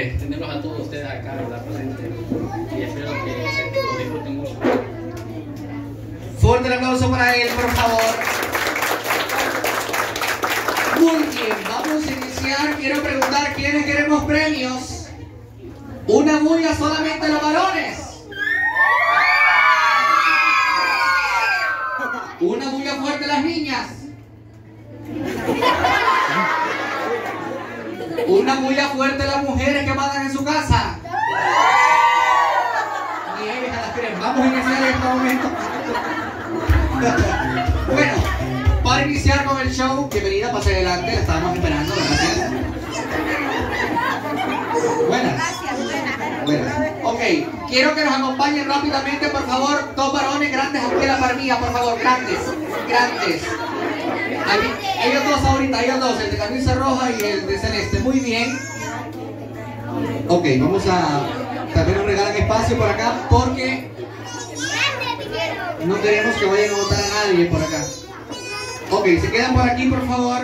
tenerlos a todos ustedes acá, ¿verdad? Presentes. Y espero que lo disfruten mucho. Fuerte el aplauso para él, por favor. Muy bien, vamos a iniciar. Quiero preguntar quiénes queremos premios. Una bulla solamente los varones. Una bulla fuerte las niñas. Una bulla fuerte las mujeres que mandan en su casa. Bien, vamos a iniciar en este momento. Bueno, para iniciar con el show, bienvenida, pase adelante, la estábamos esperando, gracias. Buenas. Buenas. Ok, quiero que nos acompañen rápidamente, por favor, dos varones grandes aquí en la parrilla, por favor, grandes. Aquí, ellos dos ahorita, ellos dos, el de camisa roja y el de celeste, muy bien. Ok, vamos a, también nos regalan espacio por acá, porque no queremos que vayan a votar a nadie por acá. Ok, se quedan por aquí, por favor.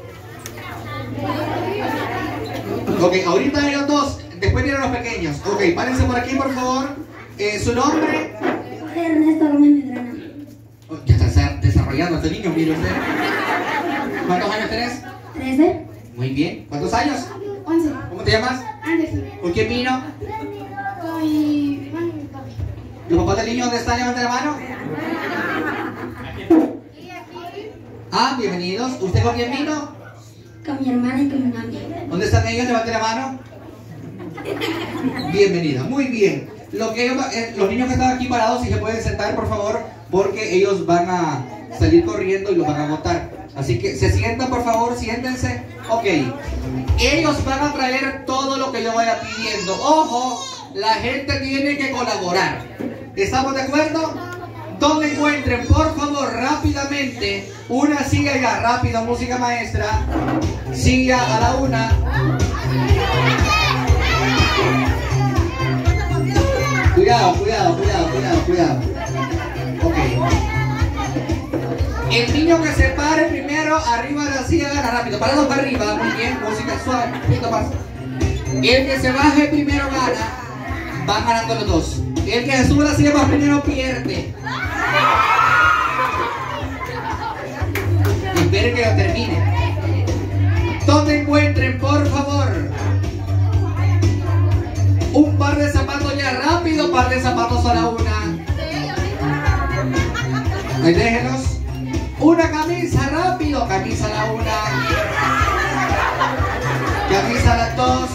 Ok, ahorita ellos dos, después vienen los pequeños. Ok, párense por aquí, por favor. ¿Su nombre? Ernesto Gómez Medrano. Oh, ya está desarrollando este niño, mire usted. ¿Cuántos años tenés? 13. Muy bien. ¿Cuántos años? 11. ¿Cómo te llamas? Anderson. ¿Con quién vino? Con mi mamá y mi papi. ¿Los papás del niño dónde están? Levante la mano. Ah, bienvenidos. ¿Usted con quién vino? Con mi hermana y con mi mami. ¿Dónde están ellos? Levante la mano. Bienvenida. Muy bien. Los niños que están aquí parados, si se pueden sentar, por favor, porque ellos van a salir corriendo y los van a botar. Así que se sientan, por favor, siéntense. Ok. Ellos van a traer todo lo que yo vaya pidiendo. Ojo, la gente tiene que colaborar. ¿Estamos de acuerdo? Donde encuentren, por favor, rápidamente una silla ya, rápido, música maestra. Silla a la una. Cuidado. Ok. El niño que se pare primero arriba de la silla gana rápido. Parados para arriba, muy bien, música suave, un poquito más. El que se baje primero gana. Van ganando los dos. El que se sube a la silla más primero pierde. Esperen que lo termine. Donde encuentren, por favor, un par de zapatos ya rápido, par de zapatos a la una. Ahí déjenlos. Una camisa rápido, camisa a la una. Camisa a las dos.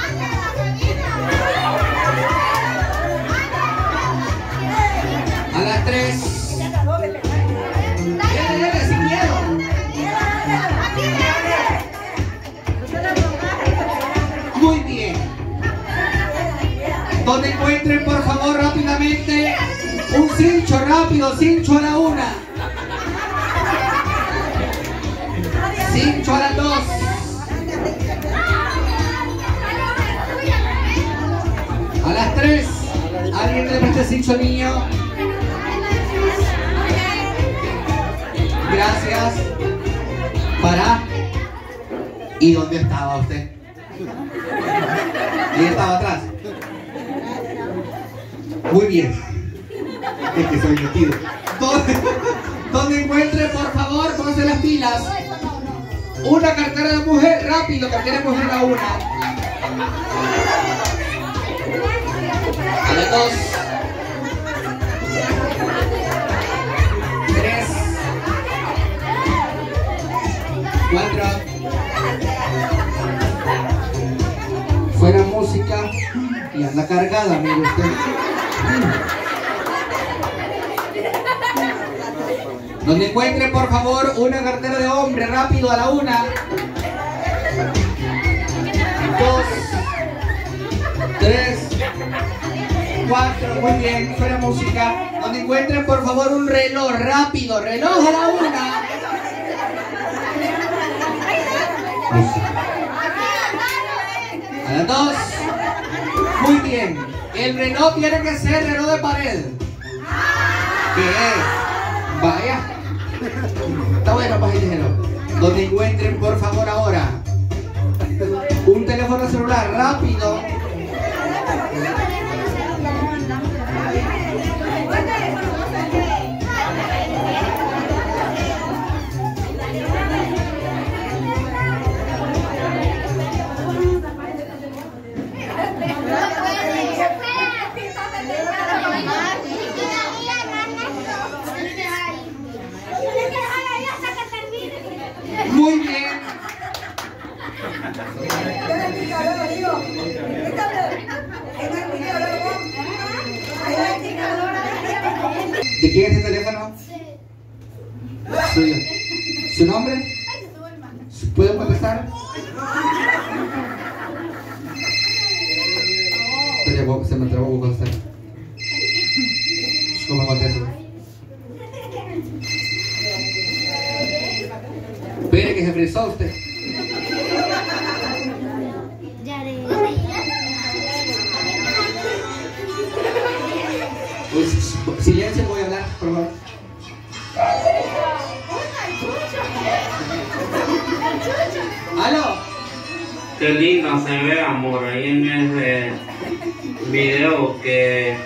A las tres. Dale, sin miedo. Muy bien. Donde encuentren, por favor, rápidamente un cincho rápido, cincho a la una. Cincho a las dos. A las tres. ¿Alguien le presta cincho al niño? Gracias. Para. ¿Y dónde estaba usted? ¿Y estaba atrás? Muy bien. Es que soy metido. Donde encuentre, por favor, pónganse las pilas. Una cartera de mujer, rápido, cartera de mujer a una. A las dos. Tres. Cuatro. Fuera música y anda cargada, mire usted. Donde encuentre, por favor, una cartera de hombre, rápido, a la una. Dos. Tres. Cuatro, muy bien, fuera música. Donde encuentren, por favor, un reloj, rápido, reloj a la una. A las dos. Muy bien. El reloj tiene que ser reloj de pared. ¿Qué es? Vaya. Está bueno, pajitero. Donde encuentren, por favor, ahora Un teléfono celular rápido. Muy bien. ¿De quién es el teléfono? Suyo. ¿Su nombre? ¿Puedo contestar? Se me trabó a contestar. ¿Cómo contesto? Espere que se frizó usted. Silencio, voy a hablar, por favor. ¿Aló? Qué linda se ve, amor, ahí en ese video que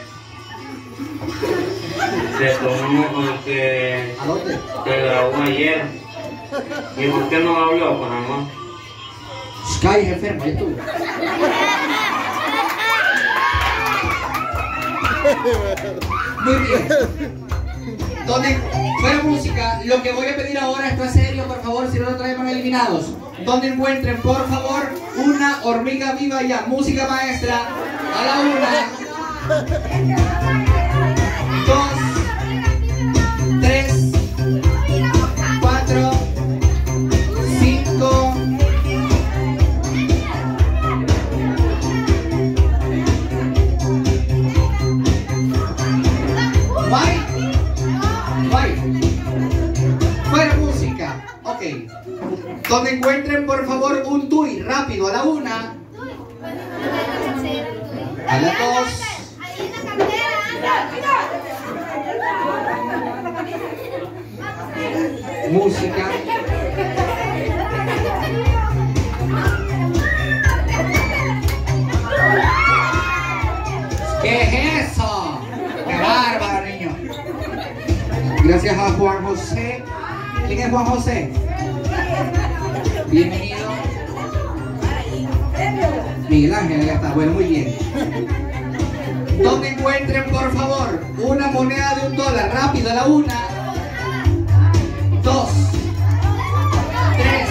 tomó, que ¿A dónde? grabó ayer. ¿Y por qué no habló con amor? Sky es enfermo, ahí estuvo. Muy bien. Donde fuera música, lo que voy a pedir ahora, esto es serio, por favor, si no lo traemos eliminados. Donde encuentren, por favor, una hormiga viva ya. Música maestra, a la 1, 2, 3, 4, 5. Fuera música. Ok. Donde encuentren, por favor, un tui. Rápido, a la 1, a la 2. Música. ¿Qué es eso? ¡Qué bárbaro, niño! Gracias a Juan José. ¿Quién es Juan José? Bienvenido. Miguel Ángel, ya está. Bueno, muy bien. Donde encuentren, por favor, una moneda de $1. Rápido, a la 1, 2, 3,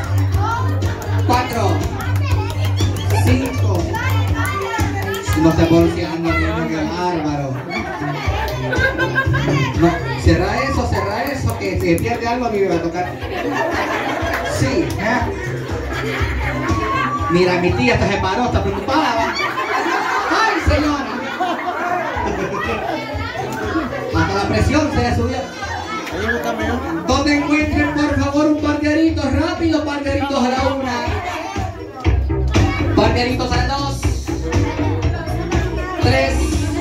4, 5. No se porfiando, qué bárbaro. No, cerra eso, que se pierde algo, a mí me va a tocar. Sí, Mira, mi tía hasta se paró, está preocupada. ¡Ay, señora! Hasta la presión se le subió. Donde encuentren, por favor, un par de aritos, rápido, par de aritos a la 1, par de aritos a la 2, 3,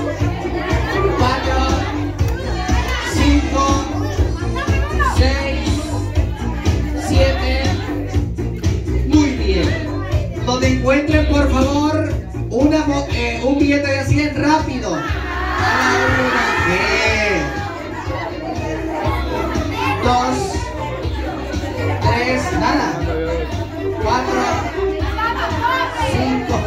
4, 5, 6, 7. Muy bien. Donde encuentren, por favor, un billete de 100, rápido. A la 1, 2, 3, nada. 4, 5.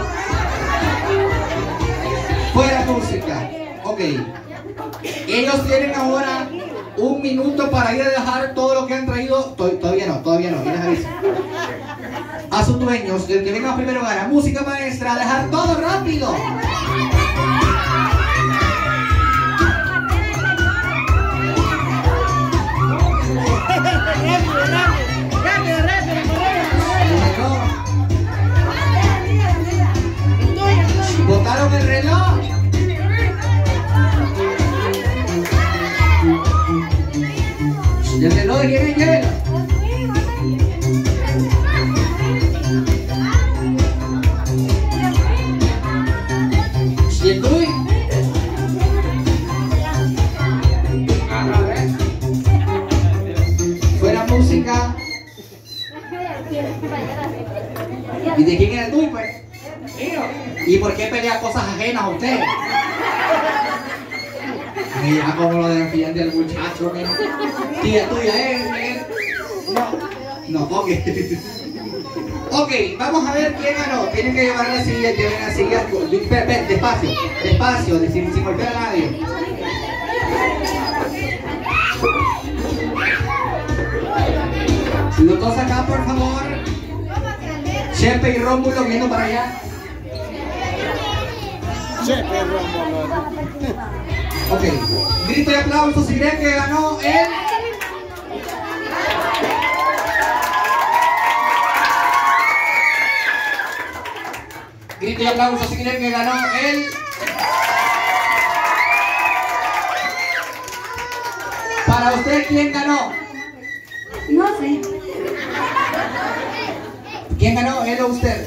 Fuera música. Ok. Ellos tienen ahora 1 minuto para ir a dejar todo lo que han traído. Todavía no, yo les aviso. A sus dueños, el que venga primero gana. Música maestra, dejar todo rápido. ¿Botaron el reloj? ¿Y el reloj de quién es hielo? ¿Y el tuyo? Fuera música. ¿Y de quién eres tú, pues? ¿Y por qué pelea cosas ajenas a usted? Mira cómo lo defiende el muchacho, mira. Tía tuya es. No, ok. Ok, vamos a ver quién ganó. Tienen que llevar la silla, lleven la silla. Despacio, despacio, sin golpear a nadie. Los dos acá, por favor. Chepe y Rómulo viendo para allá. Chepe y Rómulo. Ok, grito y aplauso si creen que ganó él. Grito y aplauso si creen que ganó él. Para usted, ¿quién ganó? No sé. ¿Quién ganó? ¿Él o usted?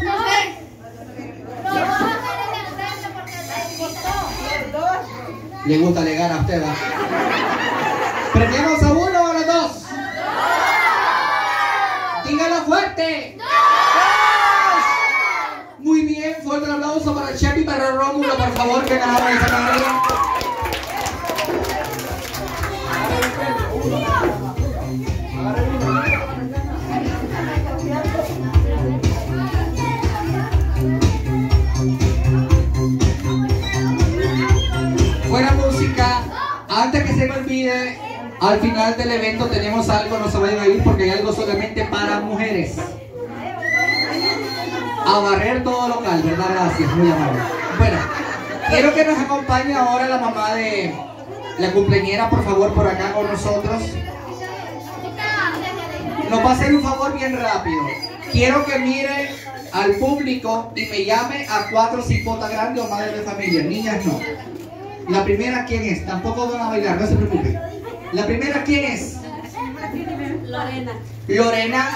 Le gusta, le gana a usted, ¿va? ¿Premiamos a uno o a los dos? ¡Dígalo fuerte! Muy bien, fuerte el aplauso para Chepe y para Rómulo, por favor, que ganaron esa carrera. Fuera música, antes que se me olvide, al final del evento tenemos algo, no se vayan a ir porque hay algo solamente para mujeres. A barrer todo local, ¿verdad? Gracias, muy amable. Bueno, quiero que nos acompañe ahora la mamá de la cumpleañera, por favor, por acá con nosotros. Nos va a hacer un favor bien rápido. Quiero que mire al público y me llame a 4 cipotas grandes o madres de familia. Niñas no. La primera, ¿quién es? Tampoco van a bailar, no se preocupen. La primera, ¿quién es? Lorena. Lorena.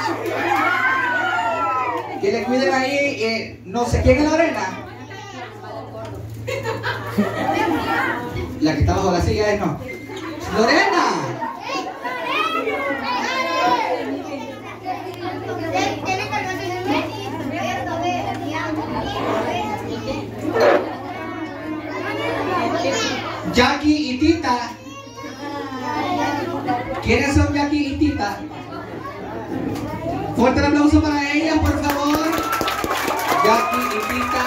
Que le cuiden ahí, no sé quién es Lorena. La que está bajo la silla es no. Lorena. Jackie y Tita. ¿Quiénes son Jackie y Tita? Fuerte el aplauso para ellas, por favor. Jackie y Tita.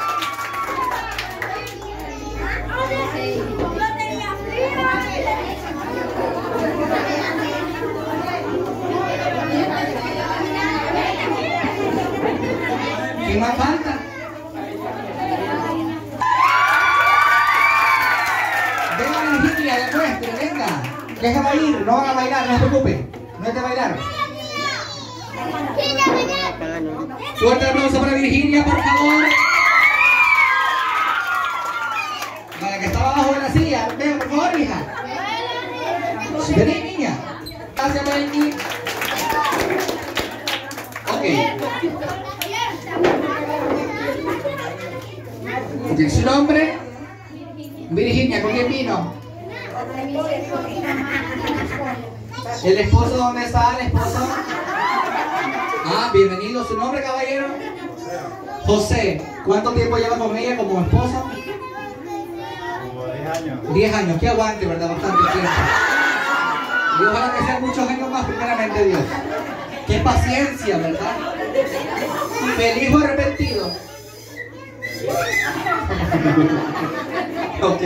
¿Qué más falta? Venga, Virginia, demuestre, venga. Déjala ir, no van a bailar, no se preocupen. No es de bailar. Fuerte aplauso para Virginia, por favor. La que estaba abajo de la silla. Ven, por favor, hija. Vení, niña. Gracias, Benny. Ok. ¿Su nombre? Virginia, ¿con quién vino? ¿El esposo dónde está? ¿El esposo? Ah, bienvenido. ¿Su nombre, caballero? José. ¿Cuánto tiempo lleva con ella como esposo? Como 10 años. 10 años. Que aguante, ¿verdad? Bastante tiempo. Y ojalá que sean muchos años más, primeramente Dios. Qué paciencia, ¿verdad? Feliz o arrepentido. Ok.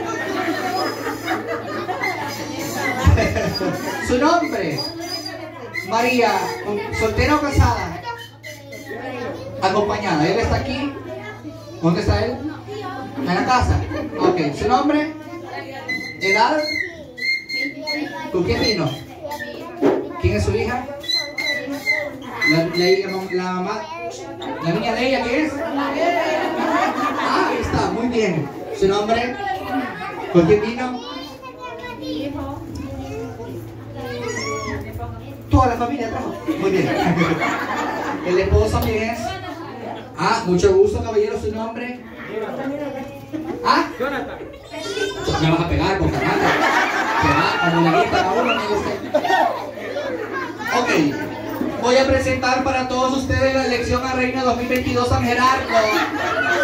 ¿Su nombre? María. ¿Soltera o casada? Acompañada. ¿Él está aquí? ¿Dónde está él? ¿En la casa? Ok. ¿Su nombre? ¿Edad? ¿Con quién vino? ¿Quién es su hija? La mamá. ¿La niña de ella qué es? Ah, ahí está, muy bien. ¿Su nombre? ¿Con quién vino? Toda la familia trajo. Muy bien. ¿El esposo quién es? Ah, mucho gusto, caballero. ¿Su nombre? ¿Ah? Jonathan. Me vas a pegar, por favor. Se va, como le gusta a uno, no sé. Ok. voy a presentar para todos ustedes la elección a Reina 2022 San Gerardo.